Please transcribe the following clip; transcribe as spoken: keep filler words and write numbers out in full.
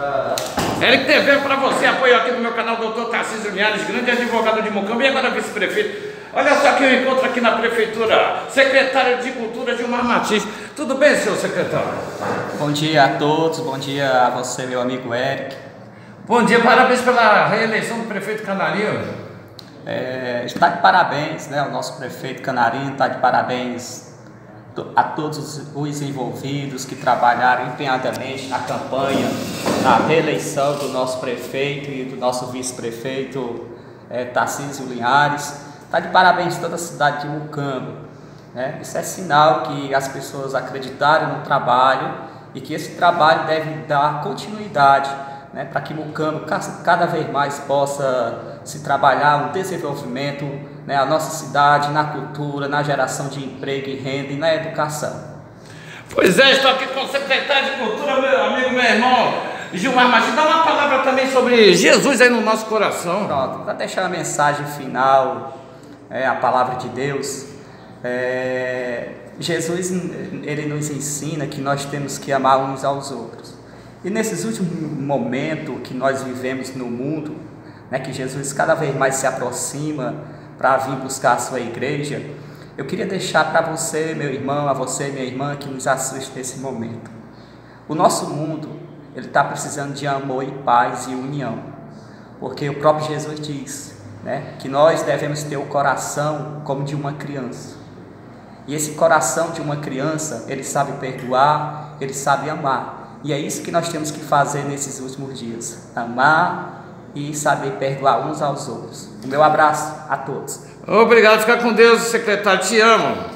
Eric T V para você, apoio aqui no meu canal, doutor Tarcísio Linhares, grande advogado de Mucambo e agora vice-prefeito. Olha só que eu encontro aqui na prefeitura, secretário de Cultura Gilmar Martins. Tudo bem, senhor secretário? Bom dia a todos, bom dia a você, meu amigo Eric. Bom dia, parabéns pela reeleição do prefeito Canarinho. É, está de parabéns, né? O nosso prefeito Canarinho está de parabéns a todos os envolvidos que trabalharam empenhadamente na campanha, na reeleição do nosso prefeito e do nosso vice-prefeito é, Tarcísio Linhares. Está de parabéns toda a cidade de Mucambo, né? Isso é sinal que as pessoas acreditaram no trabalho e que esse trabalho deve dar continuidade, né, para que Mucambo cada vez mais possa se trabalhar um desenvolvimento, né, a nossa cidade, na cultura, na geração de emprego e renda e na educação. Pois é, estou aqui com o secretário de Cultura, meu amigo, meu irmão Gilmar Martins. Dá uma palavra também sobre Jesus aí no nosso coração. Pronto, para deixar a mensagem final, é, a palavra de Deus. É, Jesus, ele nos ensina que nós temos que amar uns aos outros. E nesses últimos momentos que nós vivemos no mundo, né, que Jesus cada vez mais se aproxima para vir buscar a sua igreja, eu queria deixar para você, meu irmão, a você, minha irmã, que nos assiste nesse momento. O nosso mundo, ele está precisando de amor e paz e união, porque o próprio Jesus diz, né, que nós devemos ter o coração como de uma criança. E esse coração de uma criança, ele sabe perdoar, ele sabe amar. E é isso que nós temos que fazer nesses últimos dias, amar e saber perdoar uns aos outros. O meu abraço a todos. Obrigado, fica com Deus, secretário, te amo.